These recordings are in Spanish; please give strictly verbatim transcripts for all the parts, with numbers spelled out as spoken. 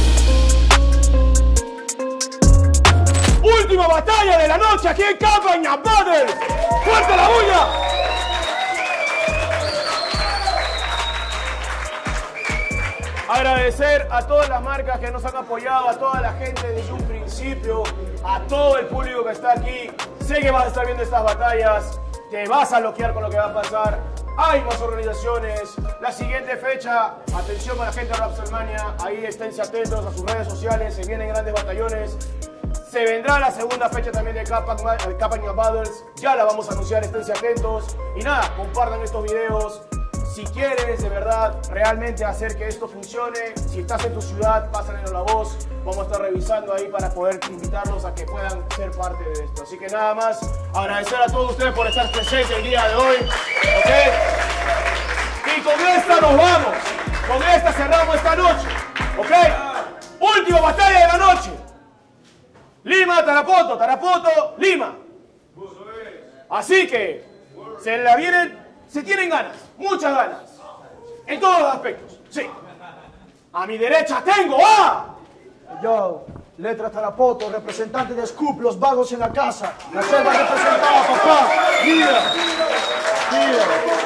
Última batalla de la noche aquí en Campaña Battles. ¡Fuerte la bulla! Agradecer a todas las marcas que nos han apoyado, a toda la gente desde un principio, a todo el público que está aquí. Sé que vas a estar viendo estas batallas, te vas a bloquear con lo que va a pasar. Hay más organizaciones. La siguiente fecha, atención a la gente de Rapsolmania, ahí esténse atentos a sus redes sociales, se vienen grandes batallones. Se vendrá la segunda fecha también de Campaña Battles, ya la vamos a anunciar, esténse atentos. Y nada, compartan estos videos. Si quieres de verdad realmente hacer que esto funcione, si estás en tu ciudad, pásanos la voz. Vamos a estar revisando ahí para poder invitarlos a que puedan ser parte de esto. Así que nada más, agradecer a todos ustedes por estar presentes el día de hoy. ¿Okay? Y con esta nos vamos. Con esta cerramos esta noche. ¿Ok? Última batalla de la noche. Lima, Tarapoto, Tarapoto, Lima. Así que se la vienen, se tienen ganas, muchas ganas, en todos los aspectos, sí. A mi derecha tengo a... Yo, Letras Tarapoto, representante de Scoop, los vagos en la casa. La selva representada, papá. Mira, mira.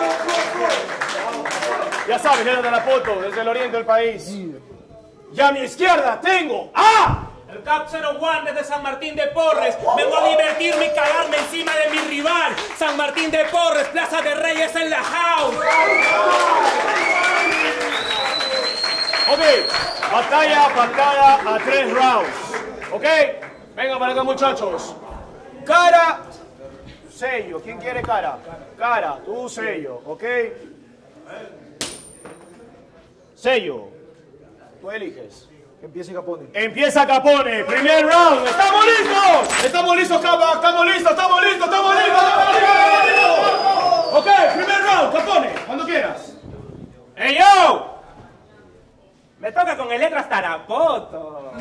Ya sabes, Letras Tarapoto, desde el oriente del país. Mira. Y a mi izquierda tengo a... El Cap cero uno desde San Martín de Porres. Vengo a divertirme y cagarme encima de mi rival. San Martín de Porres, Plaza de Reyes en la house. Ok, batalla pactada a tres rounds. Ok, vengan para acá muchachos. Cara, sello. ¿Quién quiere cara? Cara, tú sello, ok. Sello, tú eliges. Empieza Capone. Empieza Capone. Primer round. ¡Estamos listos! ¡Estamos listos, Capa! ¡Estamos listos! ¡Estamos listos! ¡Estamos listos! ¡Estamos listos! Ok, primer round. Capone, cuando quieras. ¡Ey, yo! Me toca con el Letras Tarapoto.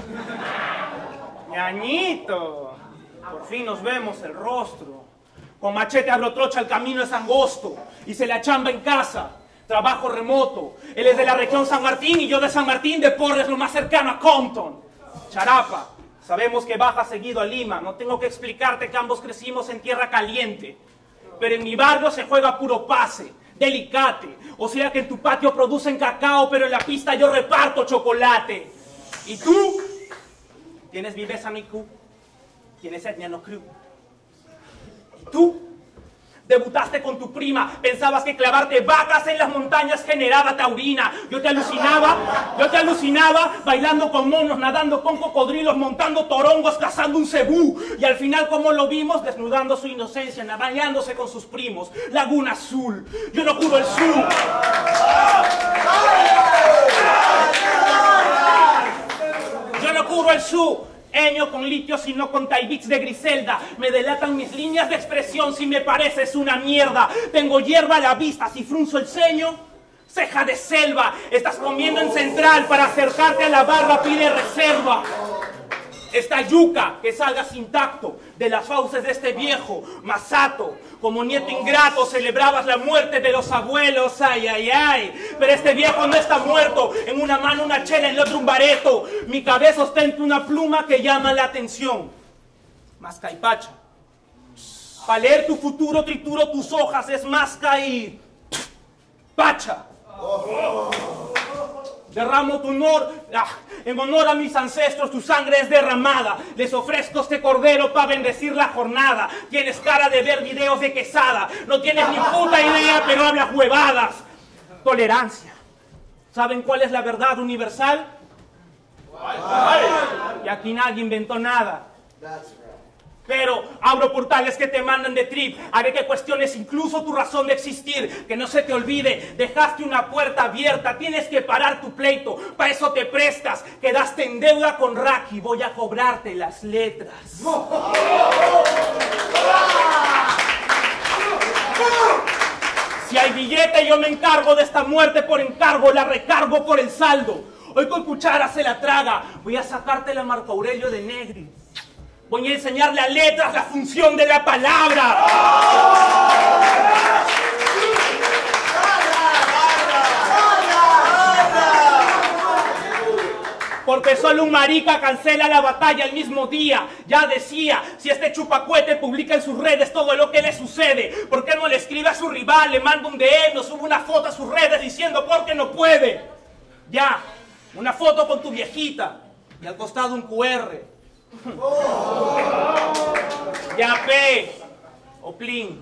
Ñañito. Por fin nos vemos el rostro. Con machete abro trocha, el camino es angosto. Y se la chamba en casa. Trabajo remoto. Él es de la región San Martín y yo de San Martín de Porres, lo más cercano a Compton. Charapa, sabemos que bajas seguido a Lima. No tengo que explicarte que ambos crecimos en tierra caliente. Pero en mi barrio se juega puro pase, delicate. O sea que en tu patio producen cacao, pero en la pista yo reparto chocolate. ¿Y tú? ¿Tienes viveza no Q? ¿Tienes etnia no crew? ¿Y tú? Debutaste con tu prima, pensabas que clavarte vacas en las montañas generaba taurina. Yo te alucinaba, yo te alucinaba, bailando con monos, nadando con cocodrilos, montando torongos, cazando un cebú. Y al final, como lo vimos, desnudando su inocencia, bañándose con sus primos. Laguna Azul, yo no curo el sur. Yo no curo el sur. Eño con litio, sino con taibits de Griselda. Me delatan mis líneas de expresión si me pareces una mierda. Tengo hierba a la vista, si frunzo el ceño, ceja de selva. Estás comiendo en Central, para acercarte a la barra pide reserva. Esta yuca, que salgas intacto de las fauces de este viejo Masato. Como nieto ingrato celebrabas la muerte de los abuelos, ay, ay, ay. Pero este viejo no está muerto, en una mano una chela, en la otra un bareto. Mi cabeza ostenta una pluma que llama la atención. Mascaipacha. Para leer tu futuro trituro tus hojas, es mascai pacha. Derramo tu honor, ah, en honor a mis ancestros, tu sangre es derramada. Les ofrezco este cordero para bendecir la jornada. Tienes cara de ver videos de Quesada. No tienes ni puta idea, pero hablas huevadas. Tolerancia. ¿Saben cuál es la verdad universal? Y aquí nadie inventó nada. Pero abro portales que te mandan de trip. Haré que cuestiones incluso tu razón de existir. Que no se te olvide, dejaste una puerta abierta. Tienes que parar tu pleito, para eso te prestas. Quedaste en deuda con Raki, voy a cobrarte las letras. Si hay billete yo me encargo de esta muerte por encargo. La recargo por el saldo. Hoy con cuchara se la traga. Voy a sacarte la Marco Aurelio de Negri. Voy a enseñarle a Letras la función de la palabra. Porque solo un marica cancela la batalla el mismo día. Ya decía, si este chupacuete publica en sus redes todo lo que le sucede, ¿por qué no le escribe a su rival, le manda un D M o sube una foto a sus redes diciendo por qué no puede? Ya, una foto con tu viejita y al costado un Q R. Ya ve, Oplín.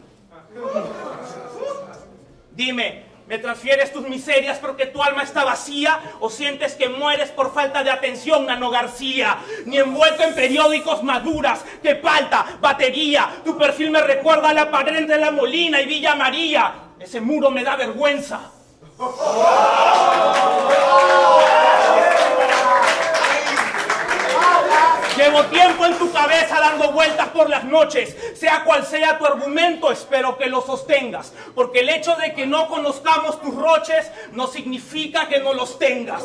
Dime, ¿me transfieres tus miserias porque tu alma está vacía o sientes que mueres por falta de atención, Nano García? Ni envuelto en periódicos maduras, que falta, batería. Tu perfil me recuerda a la pared de La Molina y Villa María. Ese muro me da vergüenza. Llevo tiempo en tu cabeza dando vueltas por las noches. Sea cual sea tu argumento, espero que lo sostengas. Porque el hecho de que no conozcamos tus roches no significa que no los tengas.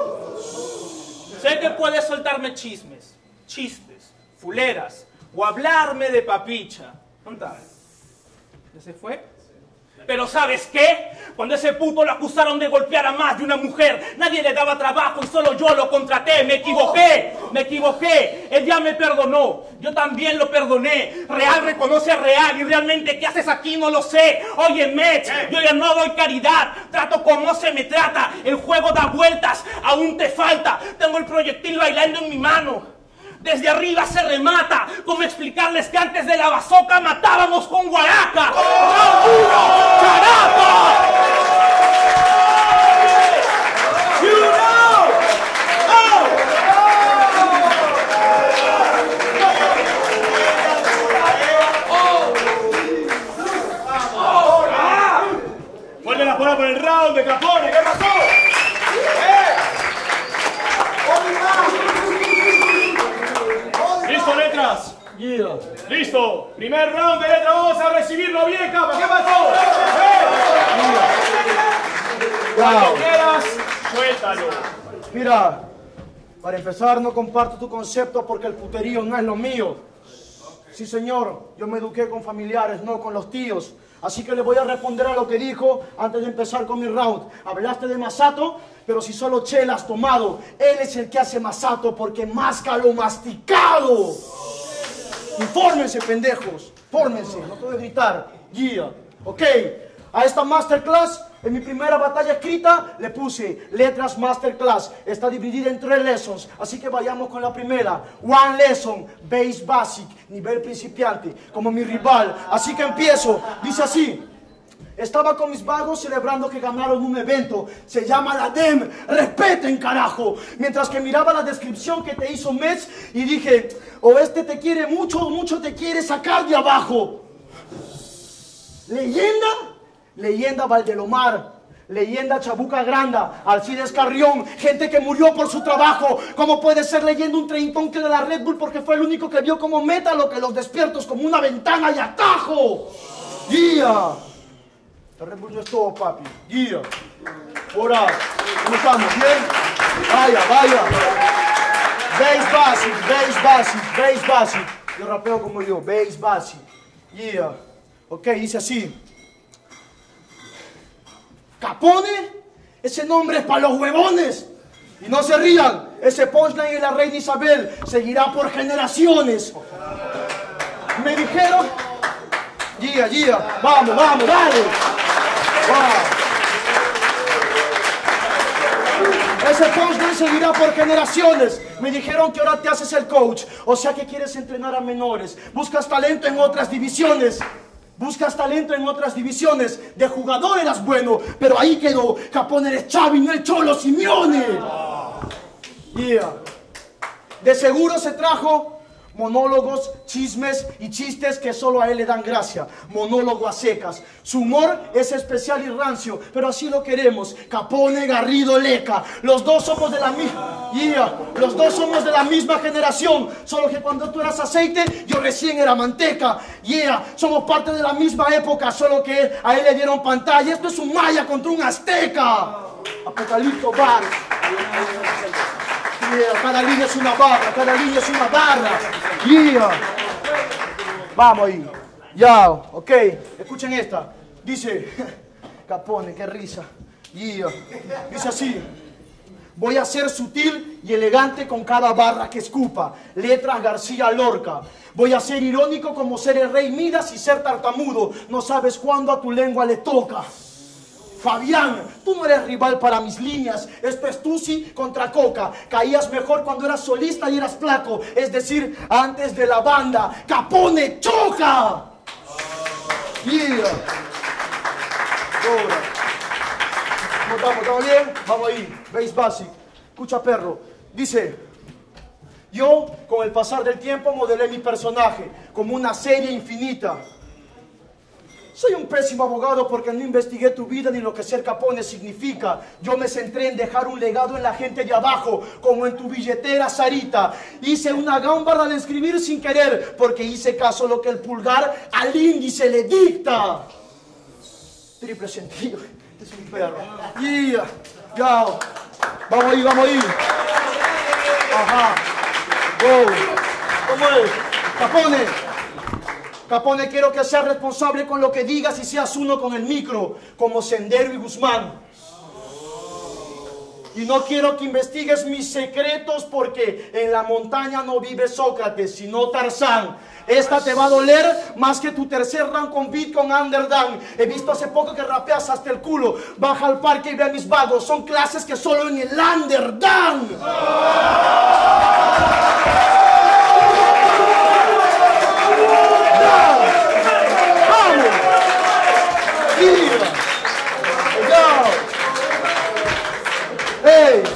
Sé que puedes soltarme chismes, chistes, fuleras o hablarme de papicha. ¿Dónde está? ¿Ya se fue? Pero ¿sabes qué? Cuando ese puto lo acusaron de golpear a más de una mujer, nadie le daba trabajo y solo yo lo contraté. Me equivoqué, me equivoqué. Él ya me perdonó, yo también lo perdoné. Real reconoce a Real y realmente ¿qué haces aquí? No lo sé. Oye, Mech, yo ya no doy caridad. Trato como se me trata. El juego da vueltas, aún te falta. Tengo el proyectil bailando en mi mano. Desde arriba se remata. ¿Cómo explicarles que antes de la bazooka matábamos con guaraca? ¡Round uno! ¡Carajo! You know. Oh. Oh. Oh. Vuelve la bola por el round de Capone. ¿Qué pasó? ¿Listo, letras? Yeah. Listo. Primer round de letra. Vamos a recibirlo bien, capa. ¿Qué pasó? Cuando quieras, suéltalo. Mira, para empezar, no comparto tu concepto porque el puterío no es lo mío. Sí, señor, yo me eduqué con familiares, no con los tíos. Así que le voy a responder a lo que dijo antes de empezar con mi round. Hablaste de Masato, pero si solo chela has tomado, él es el que hace Masato porque masca lo masticado. Infórmense, pendejos. Infórmense, no puedo gritar. Guía. Ok, a esta masterclass, en mi primera batalla escrita, le puse letras masterclass. Está dividida en tres lessons, así que vayamos con la primera. One lesson, base basic, nivel principiante, como mi rival. Así que empiezo. Dice así. Estaba con mis vagos celebrando que ganaron un evento. Se llama la D E M. Respeten, carajo. Mientras que miraba la descripción que te hizo Mets y dije, o este te quiere mucho o mucho te quiere sacar de abajo. Leyenda, leyenda Valdelomar. Leyenda Chabuca Granda, Alcides Carrión, gente que murió por su trabajo. ¿Cómo puede ser leyenda un treintón que de la Red Bull porque fue el único que vio como meta lo que los despiertos como una ventana y atajo? ¡Guía! La Red Bull no es todo, papi. Guía. Ahora, ¿cómo estamos? ¿Bien? Vaya, vaya. Base basic, base basic, base basic. Yo rapeo como yo, base basic. Yeah. Ok, dice así. Capone, ese nombre es para los huevones. Y no se rían, ese punchline de la reina Isabel seguirá por generaciones. Me dijeron, guía, guía, vamos, vamos, dale. Wow. Ese punchline seguirá por generaciones. Me dijeron que ahora te haces el coach, o sea que quieres entrenar a menores. Buscas talento en otras divisiones. Buscas talento en otras divisiones. De jugador eras bueno, pero ahí quedó. Capone eres Xavi, no el Cholo Simeone. Yeah. De seguro se trajo monólogos, chismes y chistes que solo a él le dan gracia. Monólogo a secas. Su humor es especial y rancio, pero así lo queremos. Capone, Garrido, Leca. Los dos somos de la misma. Yeah. Los dos somos de la misma generación. Solo que cuando tú eras aceite, yo recién era manteca. Yeah. Somos parte de la misma época, solo que a él le dieron pantalla. Esto es un maya contra un azteca. Apocalipto Bar. Yeah, cada línea es una barra, cada línea es una barra. Yeah. Vamos ahí. Ya, ok. Escuchen esta. Dice, Capone, qué risa. Yeah. Dice así. Voy a ser sutil y elegante con cada barra que escupa. Letras García Lorca. Voy a ser irónico como ser el rey Midas y ser tartamudo. No sabes cuándo a tu lengua le toca. Fabián, tú no eres rival para mis líneas. Esto es Tusi contra Coca. Caías mejor cuando eras solista y eras flaco. Es decir, antes de la banda. Capone, choca. Yeah. Ahora. ¿Cómo estamos? ¿Estamos bien? Vamos ahí. Base Basic. Escucha, perro. Dice: yo, con el pasar del tiempo, modelé mi personaje como una serie infinita. Soy un pésimo abogado porque no investigué tu vida ni lo que ser Capone significa. Yo me centré en dejar un legado en la gente de abajo, como en tu billetera, Sarita. Hice una gámbara al escribir sin querer, porque hice caso a lo que el pulgar al índice le dicta. Triple sentido. Este es un perro. Yeah. Ya. Vamos ahí, vamos ahí. Ajá. Wow. ¿Cómo es? Capone. Capone, quiero que seas responsable con lo que digas y seas uno con el micro, como Sendero y Guzmán. Y no quiero que investigues mis secretos porque en la montaña no vive Sócrates, sino Tarzán. Esta te va a doler más que tu tercer round con beat con Underdown. He visto hace poco que rapeas hasta el culo. Baja al parque y ve a mis vagos. Son clases que solo en el Underdown. ¡Vamos! ¡Viva! ¡Hey!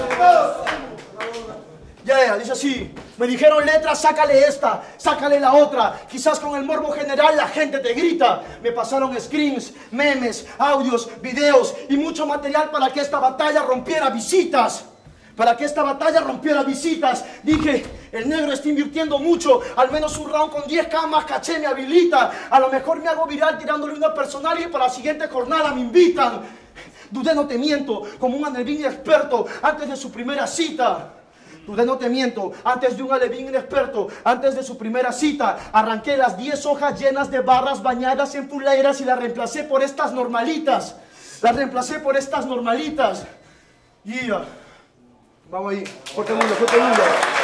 Ya, yeah, dice así. Me dijeron letras, sácale esta, sácale la otra. Quizás con el morbo general la gente te grita. Me pasaron screens, memes, audios, videos y mucho material para que esta batalla rompiera visitas. Para que esta batalla rompiera visitas. Dije, el negro está invirtiendo mucho. Al menos un round con diez K más caché me habilita. A lo mejor me hago viral tirándole una personal y para la siguiente jornada me invitan. Dudé, no te miento, como un alevín experto antes de su primera cita. Dudé, no te miento, antes de un alevín inexperto, antes de su primera cita. Arranqué las diez hojas llenas de barras bañadas en fuleiras y las reemplacé por estas normalitas. Las reemplacé por estas normalitas. Yeah. Vamos ahí, fuerte mundo, fuerte mundo.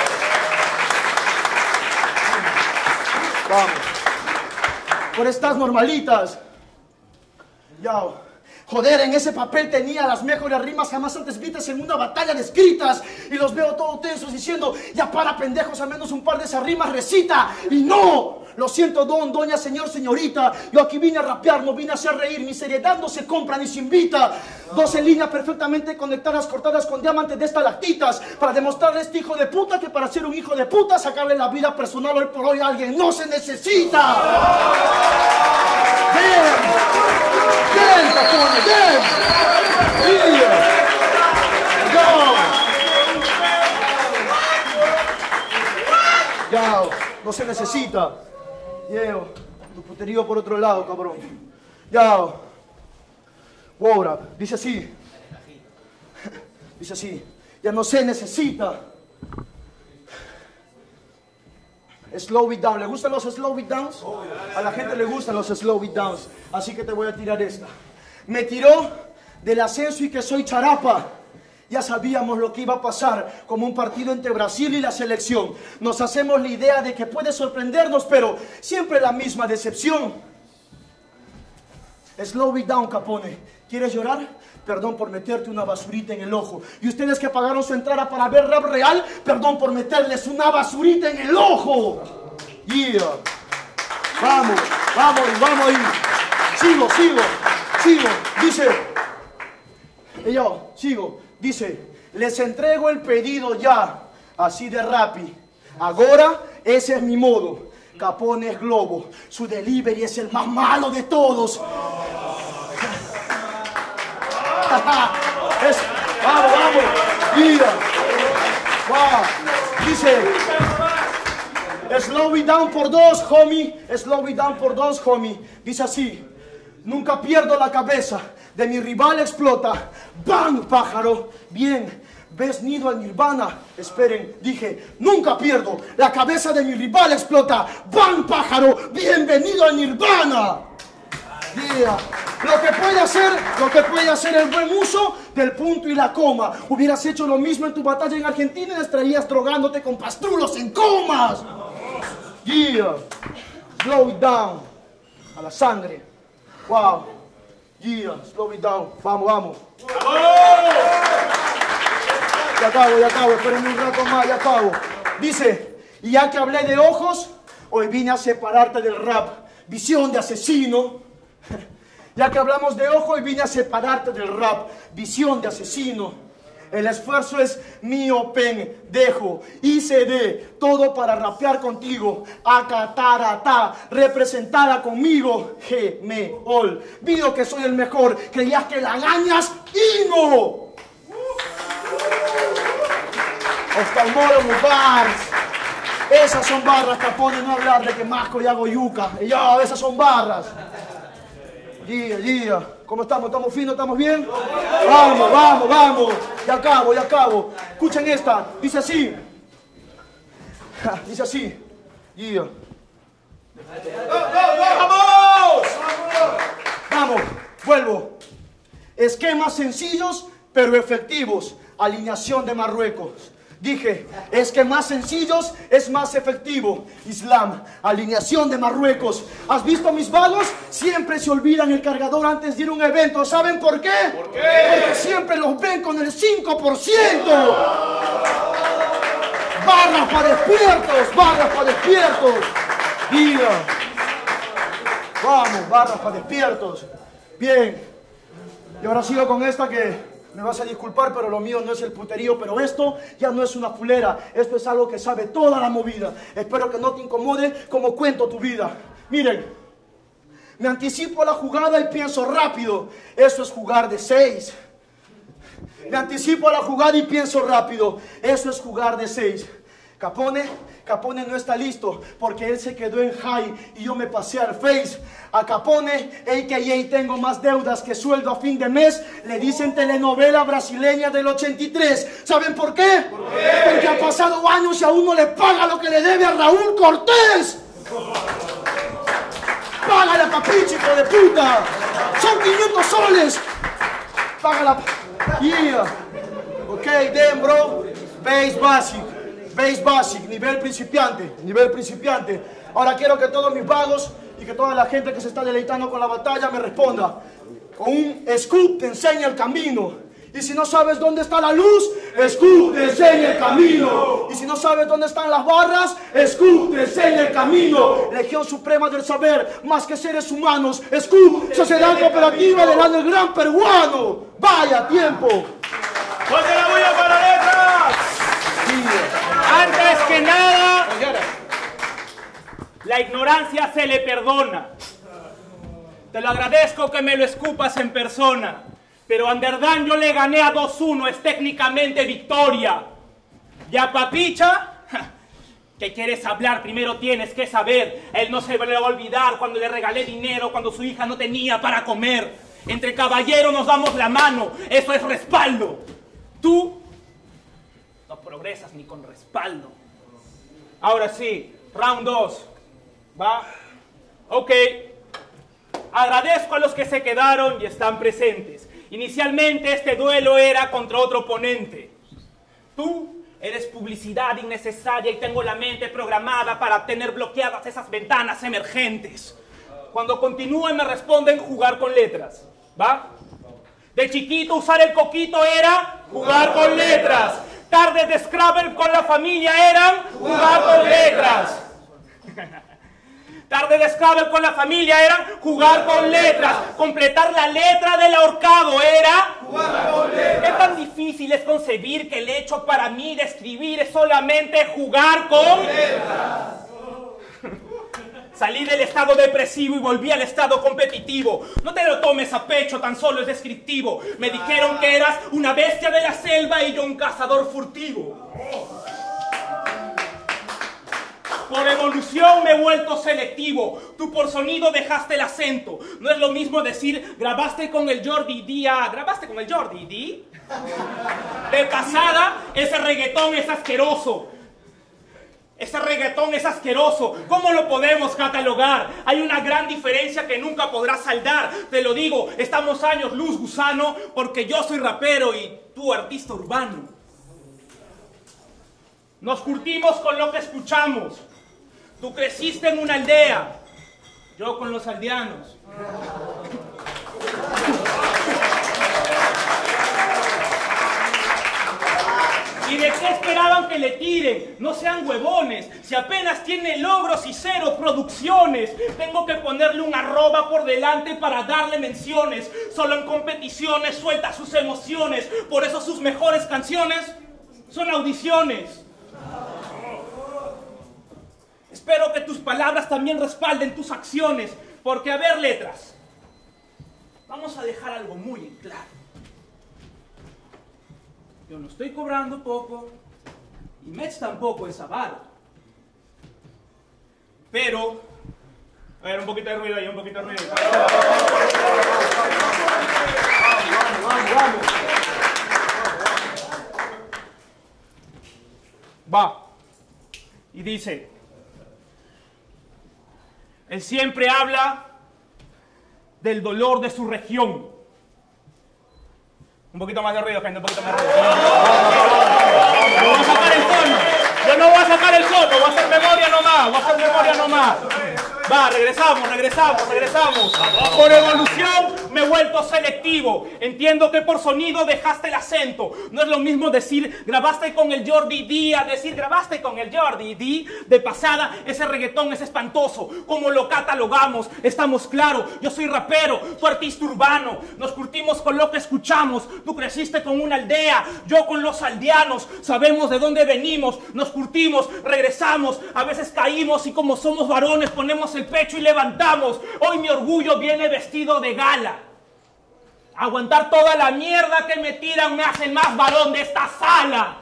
Vamos. Por estas normalitas. Ya. Joder, en ese papel tenía las mejores rimas jamás antes vistas en una batalla de escritas. Y los veo todos tensos diciendo, ya para pendejos, al menos un par de esas rimas recita. Y no, lo siento don, doña, señor, señorita. Yo aquí vine a rapear, no vine a hacer reír. Mi seriedad no se compra ni se invita. Dos en línea perfectamente conectadas, cortadas con diamantes de estalactitas. Para demostrarle a este hijo de puta que para ser un hijo de puta, sacarle la vida personal hoy por hoy a alguien no se necesita. Bien. Bien, Capone, bien. Ya. Ya, no se necesita. Yeah. Tu puterío por otro lado, cabrón. Ya. Wow, dice así. Dice así. Ya no se necesita. Slow it down. ¿Le gustan los slow it downs? A la gente le gustan los slow it downs. Así que te voy a tirar esta. Me tiró del ascenso y que soy charapa. Ya sabíamos lo que iba a pasar, como un partido entre Brasil y la selección. Nos hacemos la idea de que puede sorprendernos, pero siempre la misma decepción. Slow it down, Capone. ¿Quieres llorar? Perdón por meterte una basurita en el ojo. Y ustedes que pagaron su entrada para ver rap real, perdón por meterles una basurita en el ojo. Yeah. Vamos, vamos, vamos ahí. Sigo, sigo, sigo. Dice, y yo, sigo. Dice, les entrego el pedido ya, así de rapi. Ahora, ese es mi modo. Capone es globo. Su delivery es el más malo de todos. Es, vamos, vamos. Mira. Wow. Dice, slow it down por dos, homie. Slow it down por dos, homie. Dice así, nunca pierdo la cabeza. De mi rival explota. ¡Bang, pájaro! Bien, ves nido al nirvana. Esperen, dije, nunca pierdo. La cabeza de mi rival explota. ¡Bang, pájaro! Bienvenido al nirvana. Yeah. Lo que puede hacer, lo que puede hacer el buen uso del punto y la coma. Hubieras hecho lo mismo en tu batalla en Argentina y estarías drogándote con pastrulos en comas. Yeah. Slow it down. A la sangre. Wow. Yeah. Slow it down. Vamos, vamos. Ya acabo, ya acabo. Espérenme un rato más, ya acabo. Dice, y ya que hablé de ojos, hoy vine a separarte del rap. Visión de asesino. Ya que hablamos de ojo, hoy vine a separarte del rap. Visión de asesino. El esfuerzo es mío, pendejo. Hice de todo para rapear contigo. Acatarata, representada conmigo. G, me, ol. Vido que soy el mejor. Creías que la gañas y no. Oftalmólogos bars. Esas son barras, capones, no hablar de que masco y hago yuca. Y ya, esas son barras. Gia, Gia, ¿cómo estamos? ¿Estamos finos? ¿Estamos bien? Vamos, vamos, vamos. Ya acabo, ya acabo. Escuchen esta. Dice así. Dice así. Gia. ¡Vamos! Vamos, vuelvo. Esquemas sencillos, pero efectivos. Alineación de Marruecos. Dije, es que más sencillos es más efectivo. Islam, alineación de Marruecos. ¿Has visto mis vagos? Siempre se olvidan el cargador antes de ir a un evento. ¿Saben por qué? ¿Por qué? Porque siempre los ven con el cinco por ciento. Barras para despiertos, barras para despiertos. Mira. Vamos, barras para despiertos. Bien. Y ahora sigo con esta que... me vas a disculpar, pero lo mío no es el puterío, pero esto ya no es una fulera. Esto es algo que sabe toda la movida. Espero que no te incomode como cuento tu vida. Miren, me anticipo a la jugada y pienso rápido. Eso es jugar de seis. Me anticipo a la jugada y pienso rápido. Eso es jugar de seis. Capone, Capone no está listo porque él se quedó en high y yo me pasé al face. A Capone, a k a tengo más deudas que sueldo a fin de mes. Le dicen telenovela brasileña del ochenta y tres. ¿Saben por qué? ¿Por qué? Porque ha pasado años y aún no le paga lo que le debe a Raúl Cortés. Págale, papichi, hijo de puta. Son quinientos soles. Págala. Yeah. Ok, then, bro. Base basic. Base basic, nivel principiante, nivel principiante. Ahora quiero que todos mis vagos y que toda la gente que se está deleitando con la batalla me responda. Con un scoop te enseña el camino. Y si no sabes dónde está la luz, Scoop te enseña el camino. Y si no sabes dónde están las barras, Scoop te enseña el camino. Legión Suprema del Saber, más que seres humanos. Scoop, Sociedad Cooperativa del Underground Peruano. ¡Vaya tiempo! ¡Fuerte la bulla para letras! Antes que nada, la ignorancia se le perdona. Te lo agradezco que me lo escupas en persona. Pero a Underdan yo le gané a dos uno, es técnicamente victoria. Y a Papicha, ¿qué quieres hablar? Primero tienes que saber. A él no se le va a olvidar cuando le regalé dinero, cuando su hija no tenía para comer. Entre caballeros nos damos la mano, eso es respaldo. Tú no progresas ni con respaldo. Ahora sí, round dos. ¿Va? Ok. Agradezco a los que se quedaron y están presentes. Inicialmente este duelo era contra otro oponente. Tú eres publicidad innecesaria y tengo la mente programada para tener bloqueadas esas ventanas emergentes. Cuando continúen me responden jugar con letras. ¿Va? De chiquito usar el coquito era jugar con letras. Tardes de Scrabble con la familia eran jugar con letras. Tarde de Scrabble con la familia eran jugar con letras. Completar la letra del ahorcado era jugar con letras. ¿Qué tan difícil es concebir que el hecho para mí de escribir es solamente jugar con letras? Salí del estado depresivo y volví al estado competitivo. No te lo tomes a pecho, tan solo es descriptivo. Me dijeron que eras una bestia de la selva y yo un cazador furtivo. Por evolución me he vuelto selectivo. Tú por sonido dejaste el acento. No es lo mismo decir grabaste con el Jordi D. A. ¿Grabaste con el Jordi D? De pasada, ese reggaetón es asqueroso. Es Ese reggaetón es asqueroso. ¿Cómo lo podemos catalogar? Hay una gran diferencia que nunca podrás saldar. Te lo digo, estamos años luz, gusano, porque yo soy rapero y tú artista urbano. Nos curtimos con lo que escuchamos. Tú creciste en una aldea, yo con los aldeanos. ¿Y de qué esperaban que le tiren? No sean huevones. Si apenas tiene logros y cero producciones, tengo que ponerle un arroba por delante para darle menciones. Solo en competiciones suelta sus emociones. Por eso sus mejores canciones son audiciones. Espero que tus palabras también respalden tus acciones. Porque, a ver, letras, vamos a dejar algo muy en claro. Yo no estoy cobrando poco y Mets tampoco es avaro. Pero, a ver, un poquito de ruido ahí, un poquito de ruido. Vamos, vamos, vamos. Va. Y dice, él siempre habla del dolor de su región. Un poquito más de ruido, gente, un poquito más de ruido. No voy a sacar el tono. Yo no voy a sacar el tono, voy a hacer memoria nomás, voy a hacer memoria nomás. Va, regresamos, regresamos, regresamos. Por evolución me he vuelto selectivo. Entiendo que por sonido dejaste el acento. No es lo mismo decir grabaste con el Jordi D a decir grabaste con el Jordi D. De pasada, ese reggaetón es espantoso. Como lo catalogamos, estamos claros. Yo soy rapero, tú artista urbano. Nos curtimos con lo que escuchamos. Tú creciste con una aldea, yo con los aldeanos. Sabemos de dónde venimos, nos curtimos, regresamos. A veces caímos y como somos varones ponemos el pecho y levantamos. Hoy mi orgullo viene vestido de gala. Aguantar toda la mierda que me tiran me hace el más varón de esta sala.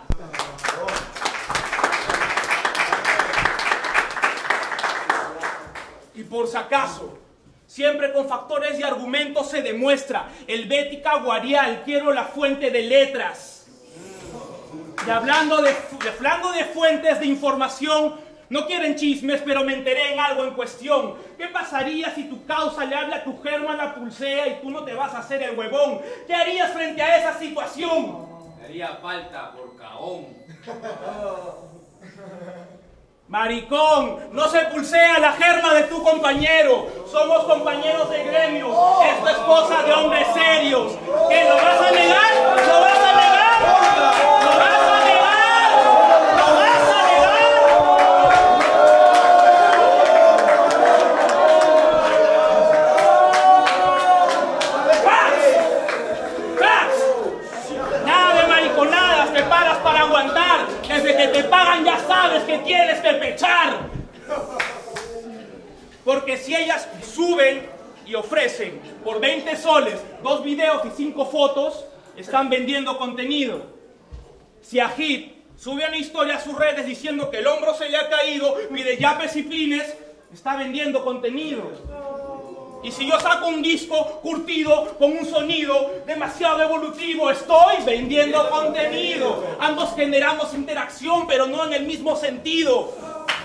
Y por si acaso, siempre con factores y argumentos se demuestra. Helvética Guarial, quiero la fuente de letras. Y hablando de, hablando de fuentes de información, no quieren chismes, pero me enteré en algo en cuestión. ¿Qué pasaría si tu causa le habla a tu germa la pulsea y tú no te vas a hacer el huevón? ¿Qué harías frente a esa situación? Me haría falta por caón. Maricón, no se pulsea la germa de tu compañero. Somos compañeros de gremio. Esto es cosa de hombres serios. ¿Qué, lo vas a negar? ¿Lo vas a negar? ¿Lo vas a negar? ¿Lo vas a negar? ¡Fax! ¡Fax! Nada de mariconadas, te pagas para aguantar. Desde que te pagan ya sabes que tienes que pechar. Porque si ellas suben y ofrecen por veinte soles dos videos y cinco fotos, están vendiendo contenido. Si Ajit sube una historia a sus redes diciendo que el hombro se le ha caído, pide yapes y plines, está vendiendo contenido. Y si yo saco un disco curtido con un sonido demasiado evolutivo, estoy vendiendo contenido. Ambos generamos interacción, pero no en el mismo sentido.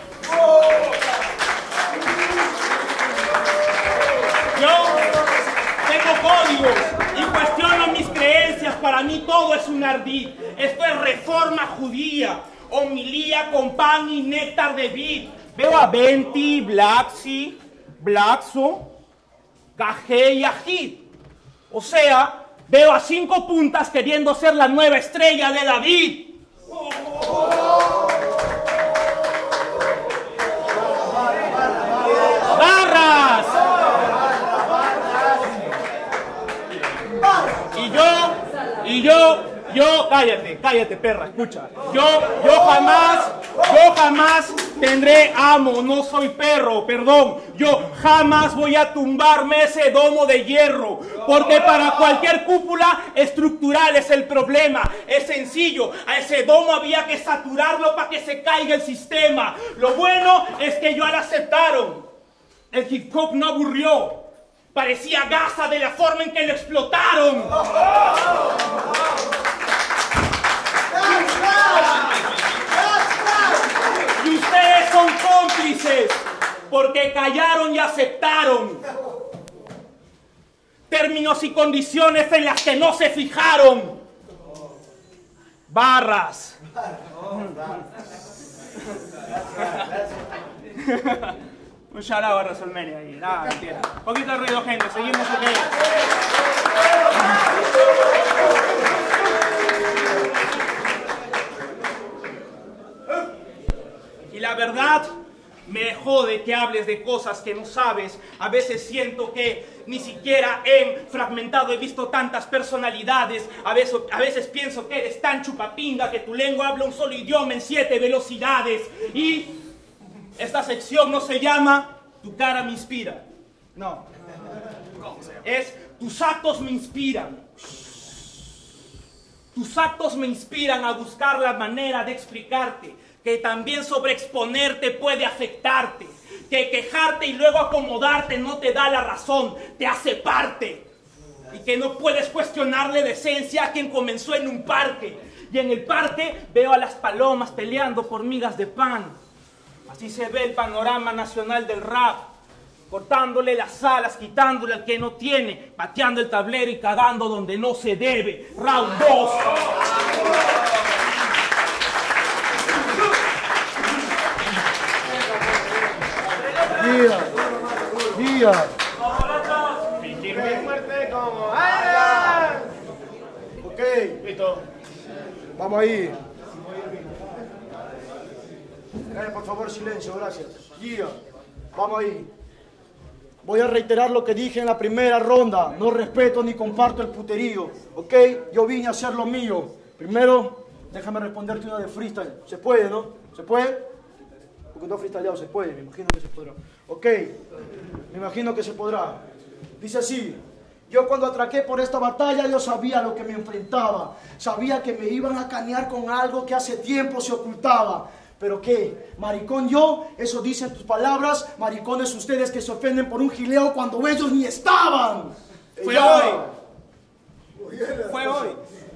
Yo tengo códigos y cuestiono mis creencias. Para mí todo es un ardid. Esto es reforma judía, homilía con pan y néctar de vid. Veo a Venti, Blaxi, Blaxo, Cajé y Ajit. O sea, veo a cinco puntas queriendo ser la nueva estrella de David. ¡Barras! Y yo, y yo, yo, cállate, cállate, perra, escucha. Yo, yo jamás, yo jamás tendré amo, no soy perro, perdón. Yo jamás voy a tumbarme ese domo de hierro, porque para cualquier cúpula estructural es el problema. Es sencillo, a ese domo había que saturarlo para que se caiga el sistema. Lo bueno es que yo lo aceptaron. El hip hop no aburrió. Parecía Gaza de la forma en que lo explotaron. Y ustedes son cómplices porque callaron y aceptaron términos y condiciones en las que no se fijaron. Barras. Un shout out a Rasolmenia ahí. Nada, mentira. Un poquito de ruido, gente. Seguimos aquí. Y la verdad, me jode que hables de cosas que no sabes. A veces siento que ni siquiera en Fragmentado he visto tantas personalidades. A veces, a veces pienso que eres tan chupapinga que tu lengua habla un solo idioma en siete velocidades. Y esta sección no se llama Tu cara me inspira. No. Es Tus actos me inspiran. Tus actos me inspiran a buscar la manera de explicarte que también sobreexponerte puede afectarte, que quejarte y luego acomodarte no te da la razón, te hace parte, y que no puedes cuestionarle decencia a quien comenzó en un parque, y en el parque veo a las palomas peleando por migas de pan. Así se ve el panorama nacional del rap, cortándole las alas, quitándole al que no tiene, pateando el tablero y cagando donde no se debe. Round dos. Día, día. Fingir mi muerte como... ¡Ah! Ok, Listo. vamos ahí. Eh, por favor, silencio, gracias. Día, vamos ahí. Voy a reiterar lo que dije en la primera ronda. No respeto ni comparto el puterío, ¿ok? Yo vine a hacer lo mío. Primero, déjame responderte una de freestyle. ¿Se puede, no? ¿Se puede? Porque no freestyleado se puede, me imagino que se podrá. Ok, me imagino que se podrá. Dice así: yo cuando atraqué por esta batalla, yo sabía lo que me enfrentaba. Sabía que me iban a canear con algo que hace tiempo se ocultaba. ¿Pero qué? ¿Maricón yo? Eso dicen tus palabras. Maricones ustedes que se ofenden por un gileo cuando ellos ni estaban. Fue Ya. hoy. Fue hoy.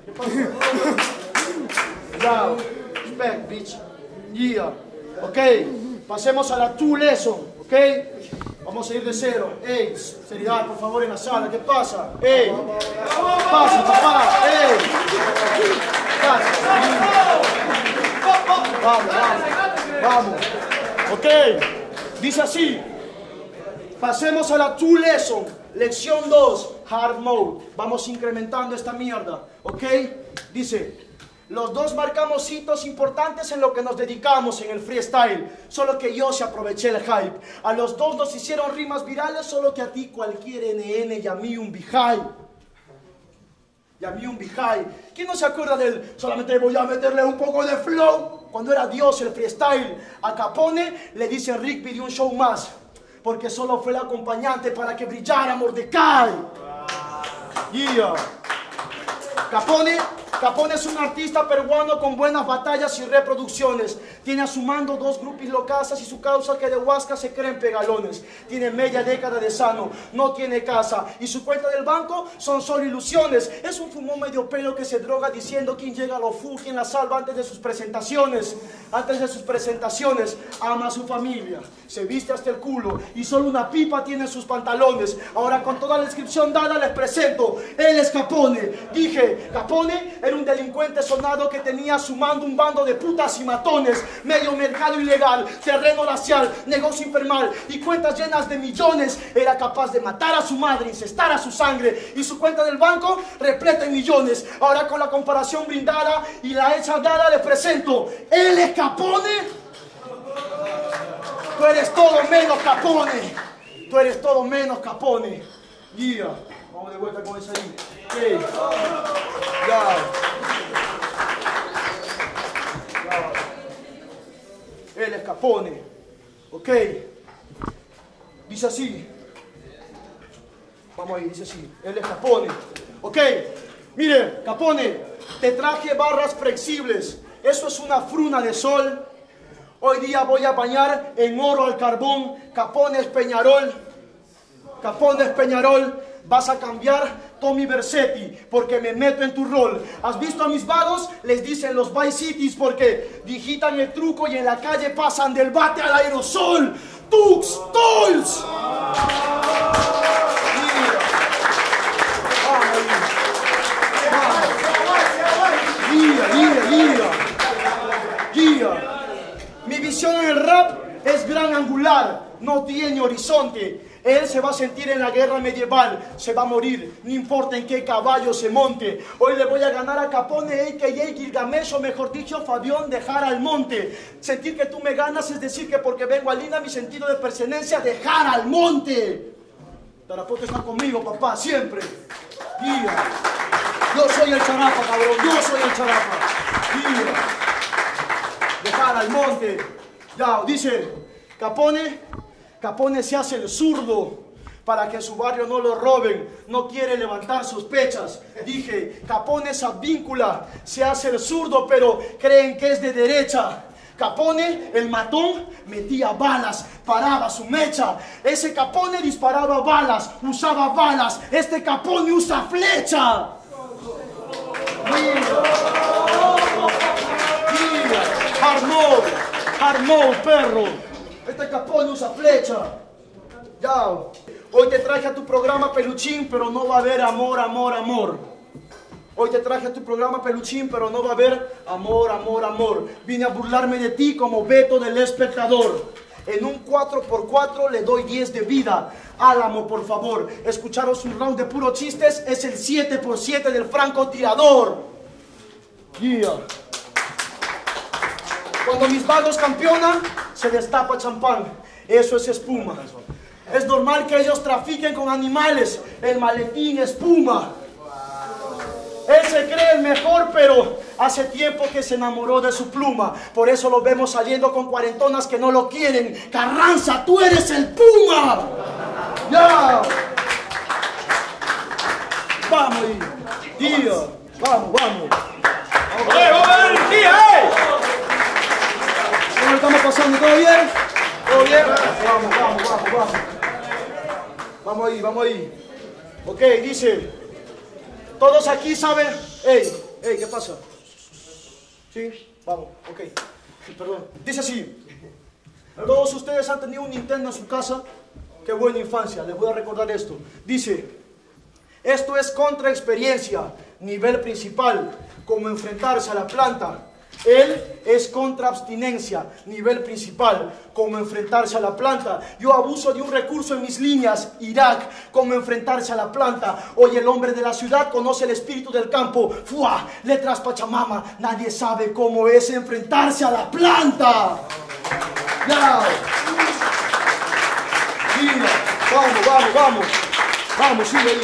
Ya, respect, bitch. Yeah. Ok, pasemos a la two lesson, ok. Vamos a ir de cero. Ey, seriedad, por favor, en la sala. ¿Qué pasa? Ey, ¿qué pasa, papá? Ey, ¿qué pasa? Vamos, vamos, vamos. Ok, dice así. Pasemos a la two lesson. Lección dos, hard mode. Vamos incrementando esta mierda, ok. Dice: los dos marcamos hitos importantes en lo que nos dedicamos en el freestyle, solo que yo se aproveché el hype. A los dos nos hicieron rimas virales, solo que a ti cualquier N N y a mí un bihai. Y a mí un bihai. ¿Quién no se acuerda del solamente voy a meterle un poco de flow? Cuando era Dios el freestyle. A Capone le dice Rick pidió un show más, porque solo fue el acompañante para que brillara Mordecai. Yeah. Capone, Capone es un artista peruano con buenas batallas y reproducciones. Tiene a su mando dos grupis locasas y su causa que de Huasca se creen pegalones. Tiene media década de sano, no tiene casa y su cuenta del banco son solo ilusiones. Es un fumón medio pelo que se droga diciendo quién llega a lo full, quién la salva antes de sus presentaciones. Antes de sus presentaciones ama a su familia, se viste hasta el culo y solo una pipa tiene en sus pantalones. Ahora con toda la descripción dada les presento, él es Capone. Dije, Capone era un delincuente sonado que tenía a su mando un bando de putas y matones, medio mercado ilegal, terreno racial, negocio informal y cuentas llenas de millones. Era capaz de matar a su madre, incestar a su sangre y su cuenta del banco repleta en millones. Ahora con la comparación brindada y la hecha dada les presento, él es Capone. Tú eres todo menos Capone. Tú eres todo menos Capone. Yeah. Vamos de vuelta con esa ahí. Okay. Ya. Ya. Él es Capone. Ok. Dice así. Vamos ahí, dice así. Él es Capone. Ok. Mire, Capone, te traje barras flexibles. Eso es una fruna de sol. Hoy día voy a bañar en oro al carbón. Capone es Peñarol. Capone es Peñarol. Vas a cambiar Tommy Versetti, porque me meto en tu rol. ¿Has visto a mis vagos? Les dicen los Vice Cities porque digitan el truco y en la calle pasan del bate al aerosol. Tux Tolls. Guía, guía, guía. Guía. Mi visión en el rap es gran angular, no tiene horizonte. Él se va a sentir en la guerra medieval, se va a morir, no importa en qué caballo se monte. Hoy le voy a ganar a Capone, a K A Gilgamesh, o mejor dicho, Fabián dejar al monte. Sentir que tú me ganas es decir que porque vengo a Lina, mi sentido de pertenencia, dejar al monte. Tarapoto está conmigo, papá, siempre. Guía. Yo soy el charapa, cabrón, yo soy el charapa. Guía. Dejar al monte. Ya, dice, Capone... Capone se hace el zurdo para que su barrio no lo roben, no quiere levantar sospechas. Dije, Capone se víncula, se hace el zurdo, pero creen que es de derecha. Capone, el matón, metía balas, paraba su mecha. Ese Capone disparaba balas, usaba balas. Este Capone usa flecha. Mira, mira, armó, armó, perro. Este Capone usa flecha. Ya. Hoy te traje a tu programa Peluchín, pero no va a haber amor, amor, amor. Hoy te traje a tu programa Peluchín, pero no va a haber amor, amor, amor. Vine a burlarme de ti como Beto del Espectador. En un cuatro por cuatro le doy diez de vida. Álamo, por favor. Escucharos un round de puros chistes. Es el siete por siete del francotirador. Yeah. Cuando mis vagos campeonan, se destapa champán. Eso es espuma. Es normal que ellos trafiquen con animales. El maletín espuma. Él se cree el mejor, pero hace tiempo que se enamoró de su pluma. Por eso lo vemos saliendo con cuarentonas que no lo quieren. Carranza, tú eres el Puma. Ya. Vamos, tío. Vamos, vamos. ¡Oye, vamos a ver el día, eh! ¿Cómo estamos pasando? ¿Todo bien? ¿Todo bien? Vamos, vamos, vamos, vamos. Vamos ahí, vamos ahí. Ok, dice. Todos aquí saben. Ey, ey, ¿qué pasa? Sí, vamos, ok. Sí, perdón. Dice así. Todos ustedes han tenido un Nintendo en su casa. Qué buena infancia, les voy a recordar esto. Dice. Esto es contra experiencia, nivel principal, como enfrentarse a la planta. Él es contra abstinencia, nivel principal, como enfrentarse a la planta. Yo abuso de un recurso en mis líneas, Irak, como enfrentarse a la planta. Hoy el hombre de la ciudad conoce el espíritu del campo. ¡Fua! Letras Pachamama, nadie sabe cómo es enfrentarse a la planta. ¡Ya! Mira, vamos, vamos, vamos. Vamos, sigue ahí.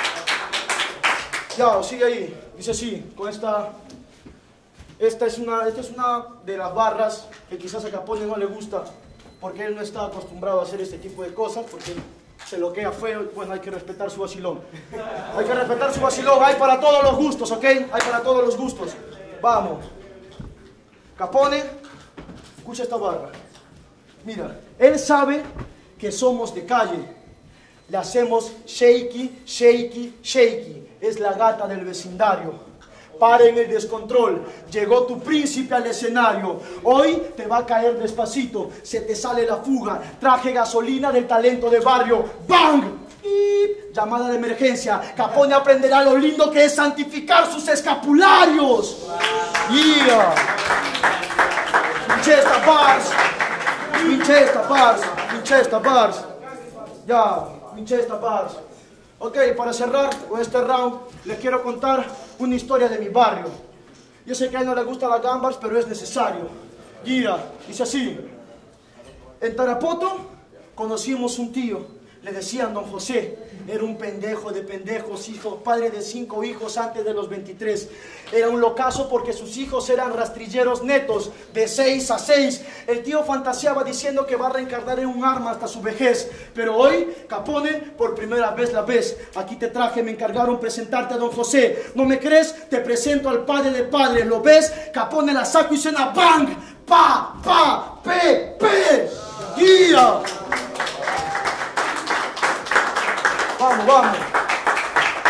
Ya, sigue ahí. Dice así, con esta... Esta es, una, esta es una de las barras que quizás a Capone no le gusta, porque él no está acostumbrado a hacer este tipo de cosas, porque se lo queda feo. Bueno, hay que respetar su vacilón. Hay que respetar su vacilón. Hay para todos los gustos, ¿ok? Hay para todos los gustos. Vamos. Capone, escucha esta barra. Mira, él sabe que somos de calle. Le hacemos shaky, shaky, shaky. Es la gata del vecindario. Paren el descontrol, llegó tu príncipe al escenario. Hoy te va a caer despacito, se te sale la fuga. Traje gasolina del talento de barrio. ¡Bang! ¡Ip! Llamada de emergencia. Capone aprenderá lo lindo que es santificar sus escapularios. ¡Yeah! Winchester Bars. Winchester Bars. Winchester Bars. Ya, Winchester Bars. Ok, para cerrar con este round, les quiero contar una historia de mi barrio. Yo sé que a él no le gustan las gambas, pero es necesario. Guía, dice así. En Tarapoto conocimos un tío, le decían Don José. Era un pendejo de pendejos, hijo, padre de cinco hijos antes de los veintitrés. Era un locazo porque sus hijos eran rastrilleros netos, de seis a seis. El tío fantaseaba diciendo que va a reencarnar en un arma hasta su vejez. Pero hoy, Capone, por primera vez la ves. Aquí te traje, me encargaron presentarte a Don José. ¿No me crees? Te presento al padre de padres. ¿Lo ves? Capone la saco y suena bang, pa, pa, pe, pe. Guía. Vamos, vamos.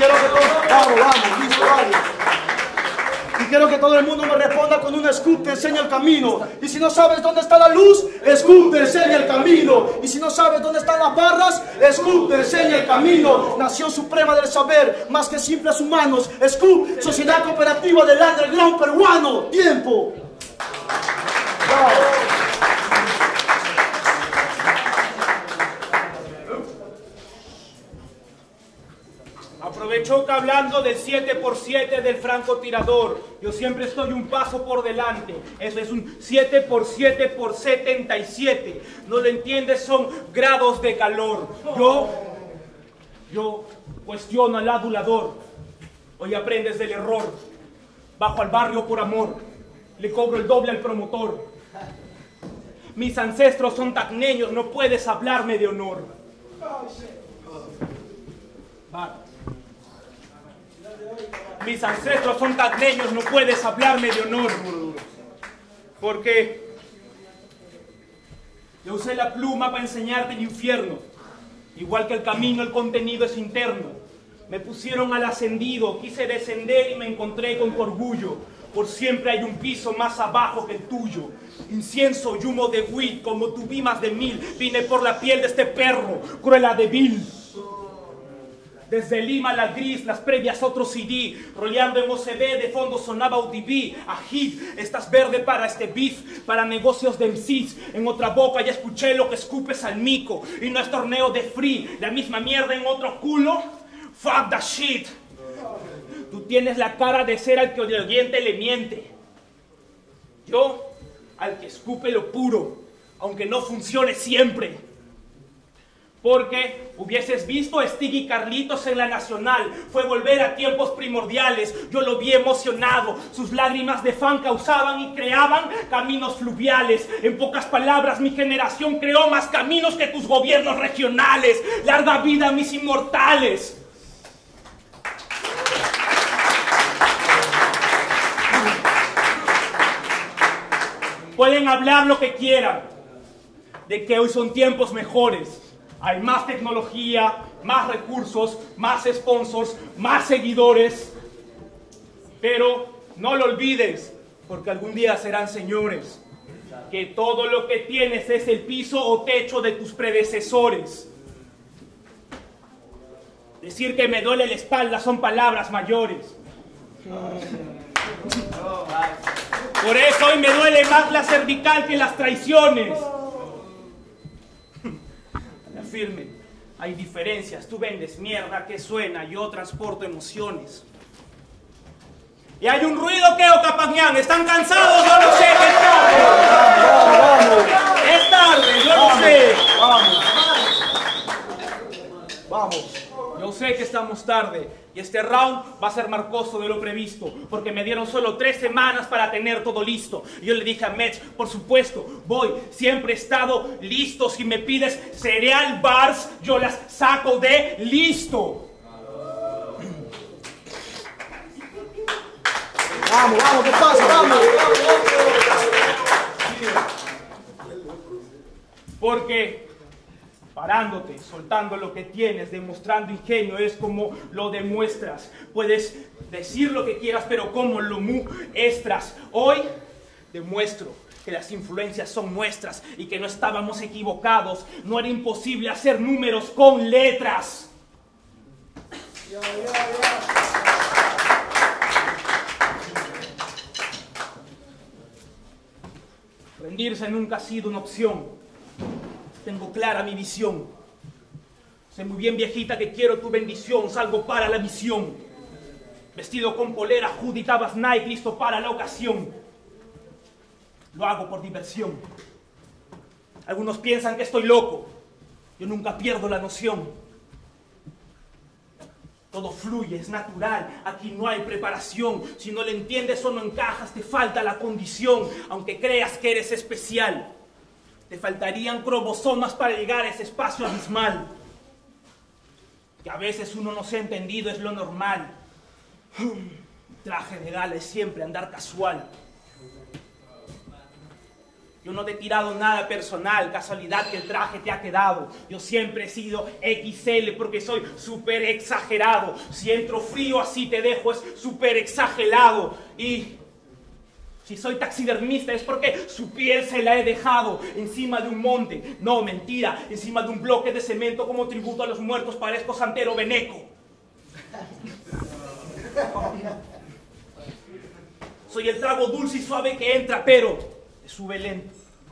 quiero que todo... Vamos, vamos, listo, vale. Y quiero que todo el mundo me responda con un scoop te enseña el camino. Y si no sabes dónde está la luz, scoop te enseña el camino. Y si no sabes dónde están las barras, scoop te enseña el camino. Nación suprema del saber, más que simples humanos. Scoop, sociedad cooperativa del underground peruano. Tiempo. Wow. Aprovechó que hablando del siete por siete del francotirador, yo siempre estoy un paso por delante. Eso es un siete por siete por setenta y siete. No lo entiendes, son grados de calor. Yo, yo cuestiono al adulador. Hoy aprendes del error. Bajo al barrio por amor. Le cobro el doble al promotor. Mis ancestros son tacneños, no puedes hablarme de honor. Va. Mis ancestros son tacneños, no puedes hablarme de honor. Porque yo usé la pluma para enseñarte el infierno. Igual que el camino, el contenido es interno. Me pusieron al ascendido, quise descender y me encontré con tu orgullo. Por siempre hay un piso más abajo que el tuyo. Incienso y humo de weed, como tú vi más de mil. Vine por la piel de este perro, cruela de vil. Desde Lima la gris, las previas otro C D. Roleando en O C B, de fondo sonaba U T V. Ajit, estás verde para este beef, para negocios de M Cs. En otra boca ya escuché lo que escupes al mico. Y no es torneo de free, la misma mierda en otro culo. Fuck that shit. Tú tienes la cara de ser al que el oyente le miente. Yo, al que escupe lo puro, aunque no funcione siempre. Porque hubieses visto a Stig y Carlitos en la Nacional. Fue volver a tiempos primordiales. Yo lo vi emocionado. Sus lágrimas de fan causaban y creaban caminos fluviales. En pocas palabras, mi generación creó más caminos que tus gobiernos regionales. Larga vida a mis inmortales. Pueden hablar lo que quieran de que hoy son tiempos mejores. Hay más tecnología, más recursos, más sponsors, más seguidores. Pero no lo olvides, porque algún día serán señores, que todo lo que tienes es el piso o techo de tus predecesores. Decir que me duele la espalda son palabras mayores. Por eso hoy me duele más la cervical que las traiciones. Firme. Hay diferencias, tú vendes mierda que suena, yo transporto emociones. Y hay un ruido que Ocapañán, ¿están cansados? Yo no sé, es tarde. Vamos, vamos. Es tarde, yo no sé. Vamos. Vamos. Yo sé que estamos tarde y este round va a ser más corto de lo previsto, porque me dieron solo tres semanas para tener todo listo. Yo le dije a Mech, por supuesto, voy, siempre he estado listo. Si me pides cereal bars, yo las saco de listo. Vamos, vamos, ¿qué pasa? Vamos. Porque parándote, soltando lo que tienes, demostrando ingenio, es como lo demuestras. Puedes decir lo que quieras, pero como lo muestras. Hoy demuestro que las influencias son nuestras y que no estábamos equivocados. No era imposible hacer números con letras. Ya, ya, ya. Rendirse nunca ha sido una opción. Tengo clara mi visión. Sé muy bien, viejita, que quiero tu bendición. Salgo para la misión. Vestido con polera, hoodie, tabas Nike, listo para la ocasión. Lo hago por diversión. Algunos piensan que estoy loco. Yo nunca pierdo la noción. Todo fluye, es natural. Aquí no hay preparación. Si no lo entiendes o no encajas, te falta la condición. Aunque creas que eres especial, te faltarían cromosomas para llegar a ese espacio abismal. Que a veces uno no se ha entendido, es lo normal. Traje de gala es siempre andar casual. Yo no te he tirado nada personal, casualidad que el traje te ha quedado. Yo siempre he sido equis ele porque soy súper exagerado. Si entro frío así te dejo, es súper exagerado. Y si soy taxidermista es porque su piel se la he dejado encima de un monte. No, mentira, encima de un bloque de cemento como tributo a los muertos parezco Santero Beneco. Soy el trago dulce y suave que entra, pero te sube lento.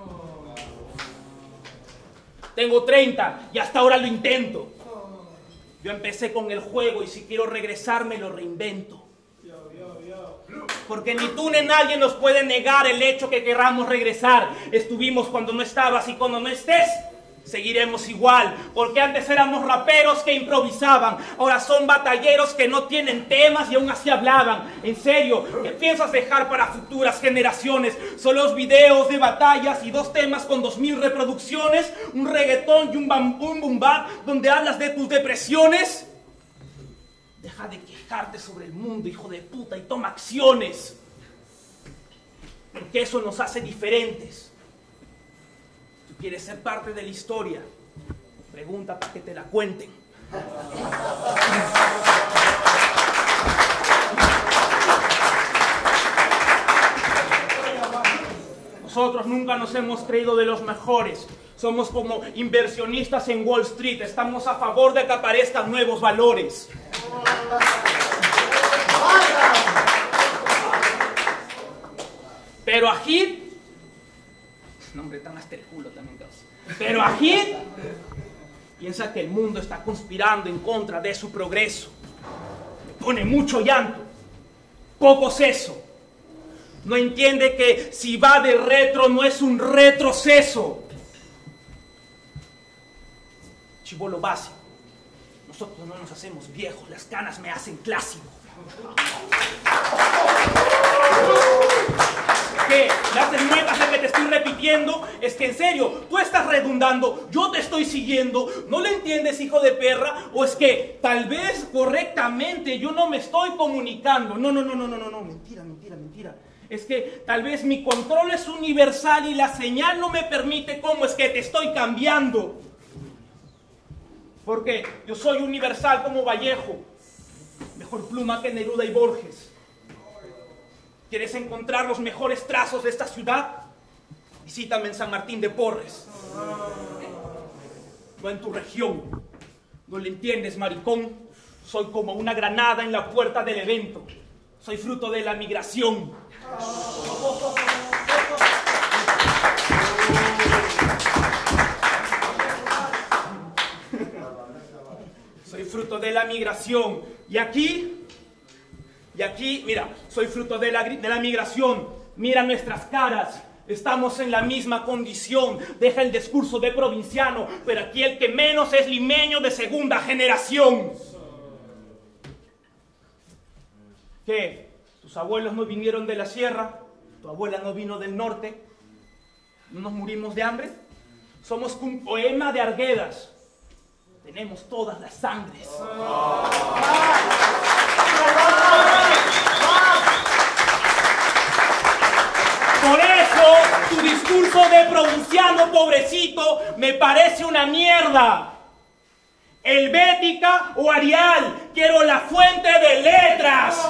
Tengo treinta y hasta ahora lo intento. Yo empecé con el juego y si quiero regresar me lo reinvento. Porque ni tú ni nadie nos puede negar el hecho que querramos regresar. Estuvimos cuando no estabas y cuando no estés, seguiremos igual. Porque antes éramos raperos que improvisaban. Ahora son batalleros que no tienen temas y aún así hablaban. En serio, ¿qué piensas dejar para futuras generaciones? Son los videos de batallas y dos temas con dos mil reproducciones. Un reggaetón y un bam, un boom bap donde hablas de tus depresiones. Deja de quejarte sobre el mundo, hijo de puta, y toma acciones. Porque eso nos hace diferentes. Tú quieres ser parte de la historia. Pregunta para que te la cuenten. Nosotros nunca nos hemos creído de los mejores. Somos como inversionistas en Wall Street. Estamos a favor de que aparezcan nuevos valores. Pero Ajid, nombre tan hasta el culo también causa. Pero Ajid piensa que el mundo está conspirando en contra de su progreso. Me pone mucho llanto, poco seso. No entiende que si va de retro no es un retroceso. Chibolo básico. Nosotros no nos hacemos viejos, las canas me hacen clásico. ¿Qué? Las muecas de que te estoy repitiendo es que en serio, tú estás redundando, yo te estoy siguiendo, ¿no lo entiendes, hijo de perra? O es que tal vez correctamente yo no me estoy comunicando. No, no, no, no, no, no, no, mentira, mentira, mentira. Es que tal vez mi control es universal y la señal no me permite cómo es que te estoy cambiando. Porque yo soy universal como Vallejo, mejor pluma que Neruda y Borges. ¿Quieres encontrar los mejores trazos de esta ciudad? Visítame en San Martín de Porres. No en tu región. ¿No le entiendes, maricón? Soy como una granada en la puerta del evento. Soy fruto de la migración. Soy fruto de la migración. Y aquí, y aquí, mira, soy fruto de la, de la migración. Mira nuestras caras. Estamos en la misma condición. Deja el discurso de provinciano, pero aquí el que menos es limeño de segunda generación. ¿Qué? ¿Tus abuelos no vinieron de la sierra? ¿Tu abuela no vino del norte? ¿No nos murimos de hambre? Somos un poema de Arguedas. Tenemos todas las sangres. Por eso, tu discurso de provinciano pobrecito me parece una mierda. Helvética o Arial, quiero la fuente de letras.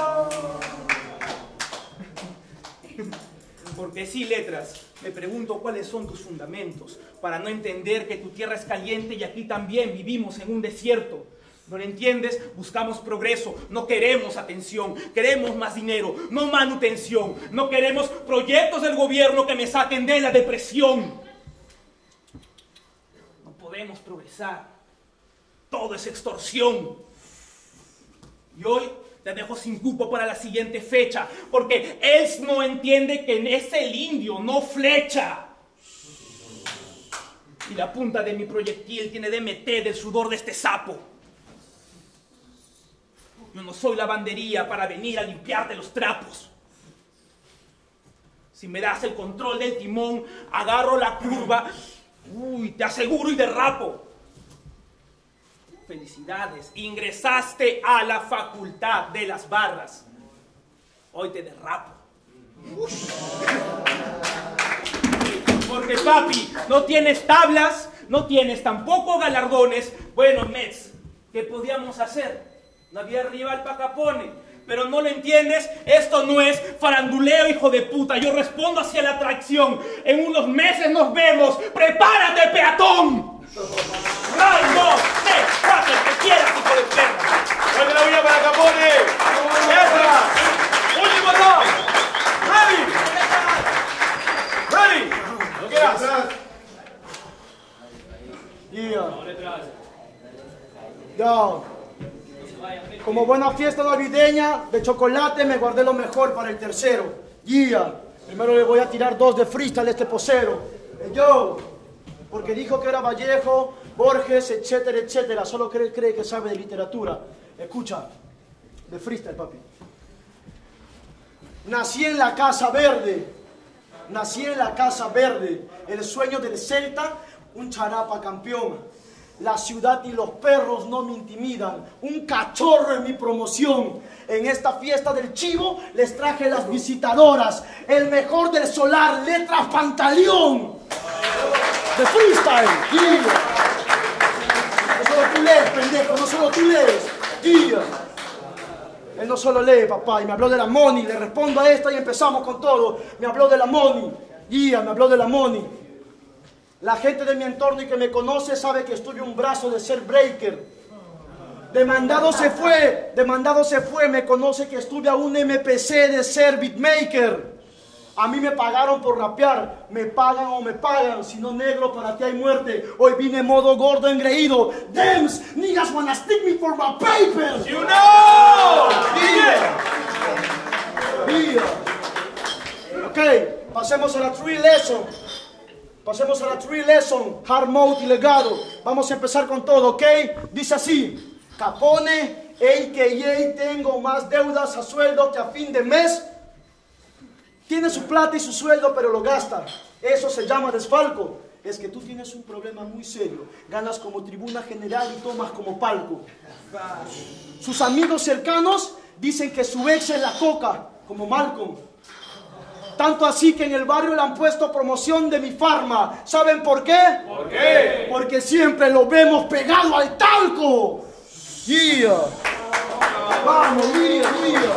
Porque sí, letras. Me pregunto cuáles son tus fundamentos para no entender que tu tierra es caliente y aquí también vivimos en un desierto. ¿No lo entiendes? Buscamos progreso, no queremos atención, queremos más dinero, no manutención. No queremos proyectos del gobierno que me saquen de la depresión. No podemos progresar, todo es extorsión. Y hoy te dejo sin cupo para la siguiente fecha, porque él no entiende que es el indio, no flecha. Y la punta de mi proyectil tiene D M T del sudor de este sapo. Yo no soy lavandería para venir a limpiarte los trapos. Si me das el control del timón, agarro la curva, uy, te aseguro y derrapo. Felicidades, ingresaste a la facultad de las barras. Hoy te derrapo. Ush. Porque papi, no tienes tablas, no tienes tampoco galardones. Bueno, Mets, ¿qué podíamos hacer? No había rival para Capone. Pero no lo entiendes, esto no es faranduleo, hijo de puta. Yo respondo hacia la atracción. En unos meses nos vemos. ¡Prepárate, peatón! ¡Round dos, tres, cuatro, el que quieras, hijo de perra! ¡Fuerte la vida para Capone! ¡Extra! ¡Último round! ¡Ready! ¡Ready! ¿Lo quieras? Yeah. Yo. Como buena fiesta navideña de chocolate me guardé lo mejor para el tercero. Yeah. Primero le voy a tirar dos de freestyle a este posero. Hey, yo. Porque dijo que era Vallejo, Borges, etcétera, etcétera. Solo cree, cree que sabe de literatura. Escucha. De freestyle, papi. Nací en la Casa Verde. Nací en la Casa Verde. El sueño del Celta, un charapa campeón. La ciudad y los perros no me intimidan. Un cachorro en mi promoción. En esta fiesta del chivo les traje las visitadoras. El mejor del solar, letras Pantaleón. De freestyle. Yeah. No solo tú lees, pendejo. No solo tú lees. Yeah. Él no solo lee, papá. Y me habló de la money. Le respondo a esta y empezamos con todo. Me habló de la money. Yeah, me habló de la money. La gente de mi entorno y que me conoce sabe que estuve un brazo de ser breaker. Demandado se fue, demandado se fue, me conoce que estuve a un M P C de ser beatmaker. A mí me pagaron por rapear, me pagan o me pagan, si no negro para ti hay muerte. Hoy vine modo gordo engreído. Dems, niggas wanna stick me for my papers. You know! Yeah. Yeah. Ok, pasemos a la three lesson. Pasemos a la three lesson, hard mode y legado. Vamos a empezar con todo, ¿ok? Dice así. Capone, a k a tengo más deudas a sueldo que a fin de mes. Tiene su plata y su sueldo, pero lo gasta. Eso se llama desfalco. Es que tú tienes un problema muy serio. Ganas como tribuna general y tomas como palco. Sus amigos cercanos dicen que su ex es la coca, como Malcolm. Tanto así que en el barrio le han puesto promoción de mi farma. ¿Saben por qué? ¿Por qué? Porque siempre lo vemos pegado al talco. Yeah. Vamos, yeah, yeah.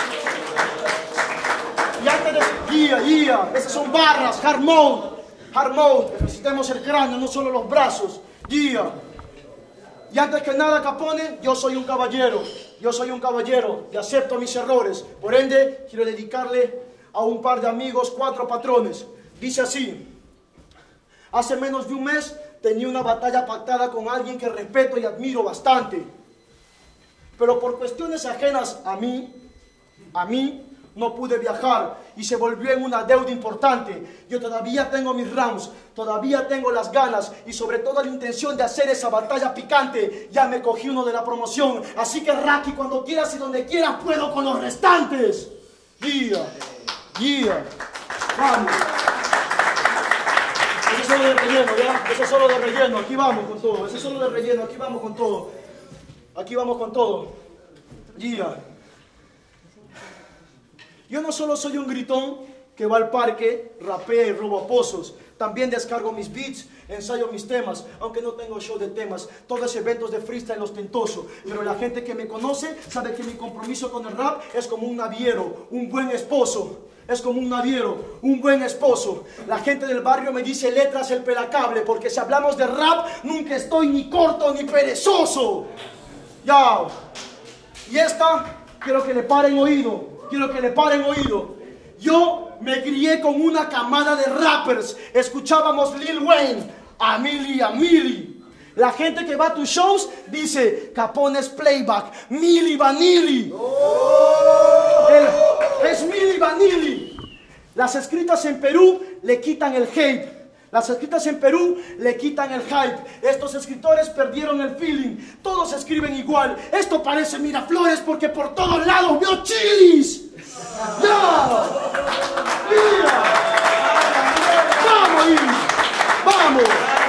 Y antes de... Yeah, yeah. Esas son barras, hard mode. Hard mode. Ejercitemos el cráneo, no solo los brazos. Yeah. Y antes que nada, Capone, yo soy un caballero. Yo soy un caballero y acepto mis errores. Por ende, quiero dedicarle a un par de amigos, cuatro patrones. Dice así. Hace menos de un mes tenía una batalla pactada con alguien que respeto y admiro bastante. Pero por cuestiones ajenas a mí, a mí, no pude viajar y se volvió en una deuda importante. Yo todavía tengo mis rounds, todavía tengo las ganas y sobre todo la intención de hacer esa batalla picante. Ya me cogí uno de la promoción, así que Raki, cuando quieras y donde quieras puedo con los restantes. Yeah. Yeah. Vamos. Eso es solo de relleno, ¿ya? Eso es solo de relleno. Aquí vamos con todo. Eso es solo de relleno. Aquí vamos con todo. Aquí vamos con todo. Yeah. Yo no solo soy un gritón que va al parque, rapea y robo pozos. También descargo mis beats, ensayo mis temas, aunque no tengo show de temas. Todo es eventos de freestyle ostentoso. Pero la gente que me conoce sabe que mi compromiso con el rap es como un naviero, un buen esposo. Es como un naviero, un buen esposo. La gente del barrio me dice letras el pelacable, porque si hablamos de rap, nunca estoy ni corto ni perezoso. Ya. Y esta, quiero que le paren oído. Quiero que le paren oído. Yo me crié con una camada de rappers. Escuchábamos Lil Wayne, a Milli, a Milli. La gente que va a tus shows dice Capone's playback, Milli Vanilli. Oh. El, es Milli Vanilli. Las escritas en Perú le quitan el hate. Las escritas en Perú le quitan el hype. Estos escritores perdieron el feeling. Todos escriben igual. Esto parece Miraflores porque por todos lados veo chilis. ¡Ya! ¡Mira! ¡Vamos ahí! ¡Vamos!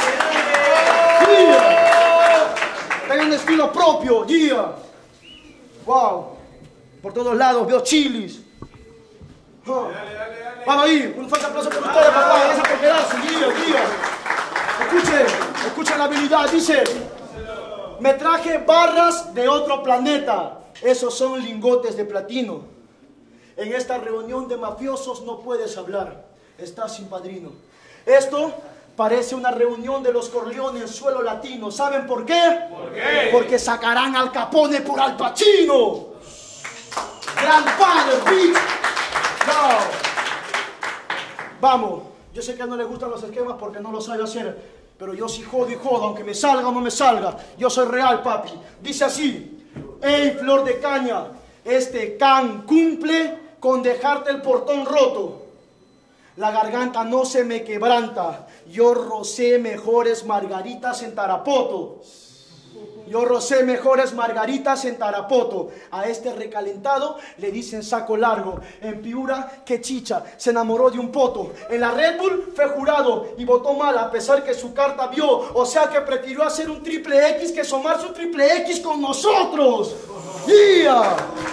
¡Yeah! Tengan un estilo propio. ¡Yeah! ¡Wow! Por todos lados veo chilis. Oh. Vamos ahí, un fuerte aplauso por ustedes, papá. Gracias por quedarse, guía, guía. Escuchen, escuchen la habilidad. Dice, me traje barras de otro planeta. Esos son lingotes de platino. En esta reunión de mafiosos no puedes hablar. Estás sin padrino. Esto parece una reunión de los Corleone en suelo latino. ¿Saben por qué? ¿Por qué? Porque sacarán al Capone por Al Pacino. Grandfather, bitch. No. Vamos. Yo sé que no les gustan los esquemas porque no lo sabe hacer. Pero yo sí jodo y jodo, aunque me salga o no me salga. Yo soy real, papi. Dice así. Ey, flor de caña. Este can cumple con dejarte el portón roto. La garganta no se me quebranta. Yo rocé mejores margaritas en Tarapoto. Yo rocé mejores margaritas en Tarapoto. A este recalentado le dicen saco largo. En Piura, que chicha, se enamoró de un poto. En la Red Bull fue jurado y votó mal a pesar que su carta vio. O sea que prefirió hacer un triple X que sumarse un triple X con nosotros. ¡Yeah!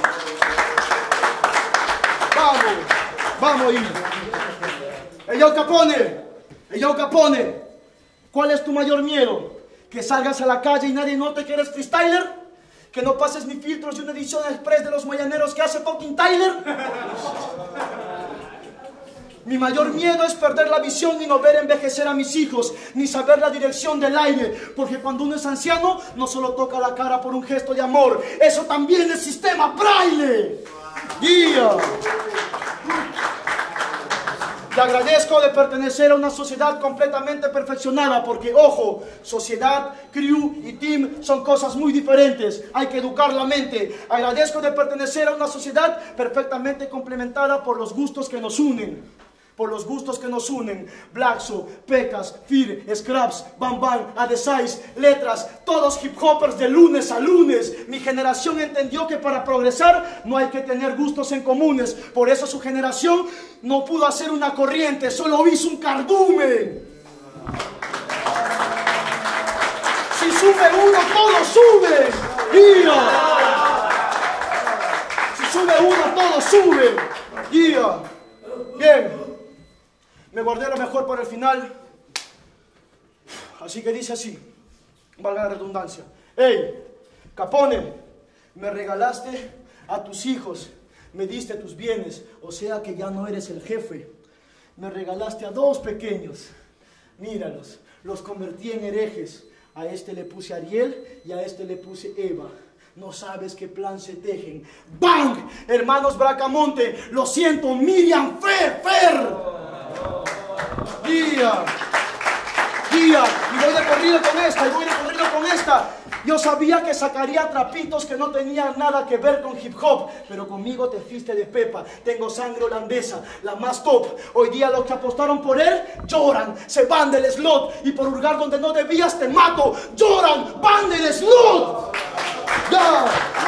Vamos, vamos ahí. Ey, yo Capone, ey, yo Capone, ¿cuál es tu mayor miedo? ¿Que salgas a la calle y nadie note que eres freestyler? ¿Que no pases ni filtros de una edición express de los mañaneros que hace fucking Tyler? Mi mayor miedo es perder la visión y no ver envejecer a mis hijos, ni saber la dirección del aire, porque cuando uno es anciano no solo toca la cara por un gesto de amor, eso también es sistema Braille. Guía. Te agradezco de pertenecer a una sociedad completamente perfeccionada porque, ojo, sociedad, crew y team son cosas muy diferentes. Hay que educar la mente. Agradezco de pertenecer a una sociedad perfectamente complementada por los gustos que nos unen. Por los gustos que nos unen. Blackso, Pecas, Fir, Scraps, Bam Bam, Adesize, letras, todos hip hoppers de lunes a lunes. Mi generación entendió que para progresar no hay que tener gustos en comunes. Por eso su generación no pudo hacer una corriente, solo hizo un cardumen. Si sube uno, todos suben. ¡Guía! Si sube uno, todos suben. ¡Guía! Bien. Me guardé lo mejor para el final. Así que dice así, valga la redundancia. Hey, Capone, me regalaste a tus hijos, me diste tus bienes, o sea que ya no eres el jefe. Me regalaste a dos pequeños, míralos, los convertí en herejes. A este le puse Ariel y a este le puse Eva. No sabes qué plan se tejen. ¡Bang! Hermanos Bracamonte, lo siento, Miriam Fer, Fer. Guía, guía, y voy de corrido con esta, y voy de corrido con esta. Yo sabía que sacaría trapitos que no tenían nada que ver con hip hop, pero conmigo te fuiste de pepa. Tengo sangre holandesa, la más top. Hoy día los que apostaron por él lloran, se van del slot, y por hurgar donde no debías te mato. Lloran, van del slot. Ya.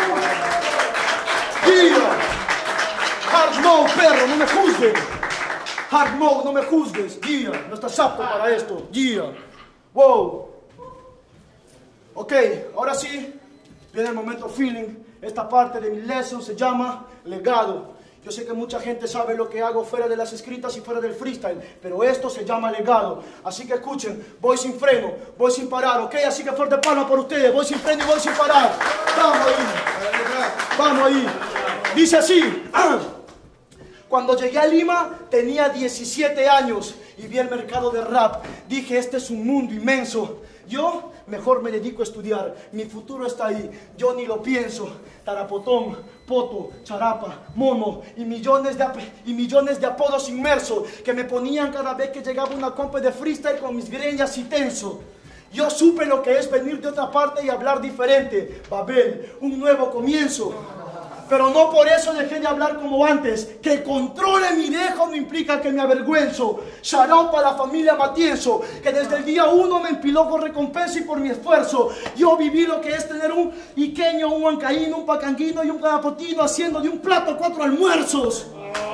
Guía. Hard mode, perro, no me juzguen. Hard mode, no me juzgues, guía, no estás apto para esto, guía. Wow. Ok, ahora sí, viene el momento feeling. Esta parte de mi lesson se llama legado. Yo sé que mucha gente sabe lo que hago fuera de las escritas y fuera del freestyle, pero esto se llama legado. Así que escuchen, voy sin freno, voy sin parar, ok, así que fuerte palma por ustedes, voy sin freno y voy sin parar. Vamos ahí, vamos ahí. Dice así. Cuando llegué a Lima tenía diecisiete años y vi el mercado de rap. Dije, este es un mundo inmenso. Yo mejor me dedico a estudiar. Mi futuro está ahí. Yo ni lo pienso. Tarapotón, poto, charapa, mono y millones de, y millones de apodos inmersos que me ponían cada vez que llegaba una compa de freestyle con mis greñas y tenso. Yo supe lo que es venir de otra parte y hablar diferente. Babel, un nuevo comienzo. Pero no por eso dejé de hablar como antes. Que controle mi dejo no implica que me avergüenzo. Shout out para la familia Matienzo, que desde el día uno me empiló por recompensa y por mi esfuerzo. Yo viví lo que es tener un iqueño, un huancaíno, un pacanguino y un carapotino haciendo de un plato cuatro almuerzos.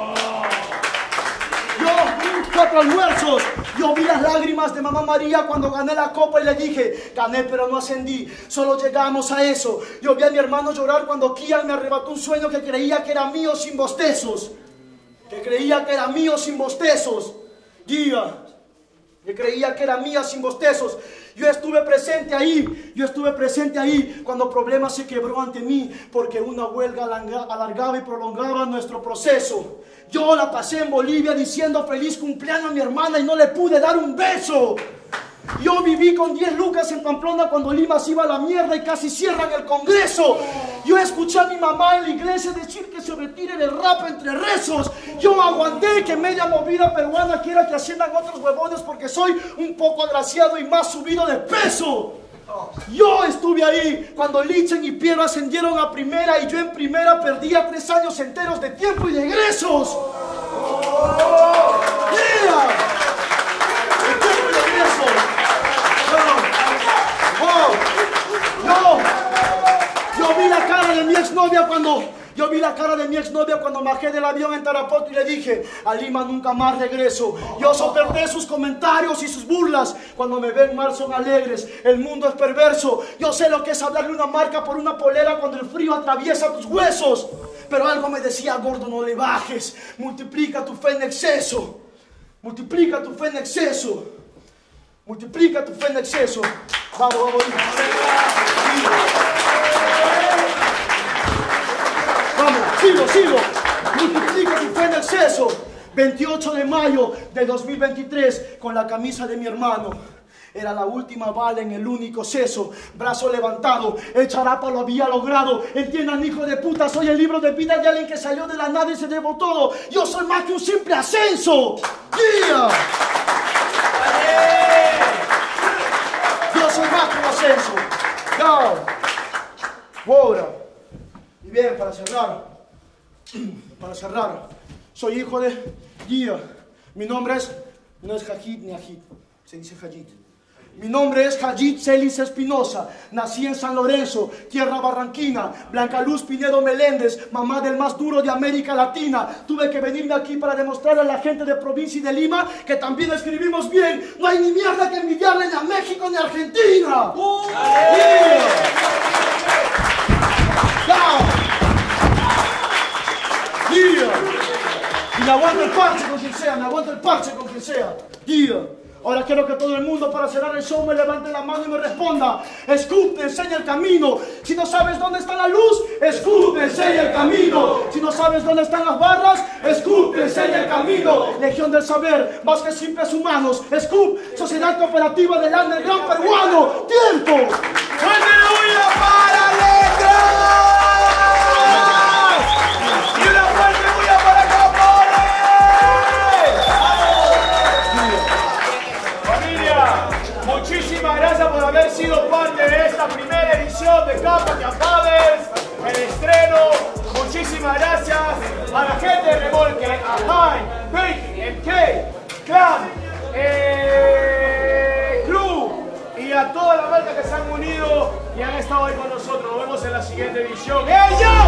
Yo, cuatro almuerzos. Yo vi las lágrimas de mamá María cuando gané la copa y le dije, gané pero no ascendí, solo llegamos a eso. Yo vi a mi hermano llorar cuando Kian me arrebató un sueño que creía que era mío sin bostezos. que creía que era mío sin bostezos. Guía, que creía que era mía sin bostezos. Yo estuve presente ahí, yo estuve presente ahí cuando Problema se quebró ante mí porque una huelga alargaba y prolongaba nuestro proceso. Yo la pasé en Bolivia diciendo feliz cumpleaños a mi hermana y no le pude dar un beso. Yo viví con diez lucas en Pamplona cuando Lima se iba a la mierda y casi cierran el Congreso. Yo escuché a mi mamá en la iglesia decir que se retire del rap entre rezos. Yo aguanté que media movida peruana quiera que asciendan otros huevones porque soy un poco agraciado y más subido de peso. Yo estuve ahí cuando Lichen y Piero ascendieron a primera y yo en primera perdía tres años enteros de tiempo y de egresos. Yeah. De tiempo y de egresos. No, no, yo vi la cara de mi exnovia cuando, yo vi la cara de mi exnovia cuando bajé del avión en Tarapoto y le dije, a Lima nunca más regreso. Yo soporté sus comentarios y sus burlas, cuando me ven mal son alegres, el mundo es perverso. Yo sé lo que es hablarle una marca por una polera cuando el frío atraviesa tus huesos. Pero algo me decía, gordo, no le bajes, multiplica tu fe en exceso, multiplica tu fe en exceso. Multiplica tu fe en exceso. Vamos, vamos. Vamos, sigo, sigo. Multiplica tu fe en exceso. veintiocho de mayo de dos mil veintitrés, con la camisa de mi hermano. Era la última bala en el único seso. Brazo levantado, el charapa lo había logrado. Entiendan, hijo de puta, soy el libro de vida de alguien que salió de la nada y se llevó todo. Yo soy más que un simple ascenso. ¡Yeah! Yo soy más que un ascenso. Go. Ahora. Y bien, para cerrar. Para cerrar. Soy hijo de Guía. Mi nombre es... No es Hajid ni Ajid. Se dice Hajid. Mi nombre es Hajid Celis Espinosa. Nací en San Lorenzo, tierra barranquina. Blanca Luz Pinedo Meléndez, mamá del más duro de América Latina. Tuve que venirme aquí para demostrarle a la gente de provincia y de Lima que también escribimos bien. No hay ni mierda que envidiarle ni a México ni a Argentina. ¡Uh! Yeah. Yeah. Y me aguanto el parche con quien sea, me aguanto el parche con quien sea. Yeah. Ahora quiero que todo el mundo para cerrar el show me levante la mano y me responda. Scoop te enseña el camino. Si no sabes dónde está la luz, Scoop te enseña el camino. Si no sabes dónde están las barras, Scoop te enseña el camino. Legión del saber, más que simples humanos. Scoop, sociedad cooperativa del underground peruano. ¡Tiempo! ¡Aleluya para Letras! ¡Y una fuerte bulla para Capone! Muchísimas gracias por haber sido parte de esta primera edición de Capa que Apaves, el estreno. Muchísimas gracias a la gente de Remolque, a High, Big, M K, Clan, eh, Club y a toda la marca que se han unido y han estado ahí con nosotros. Nos vemos en la siguiente edición. ¡Ella!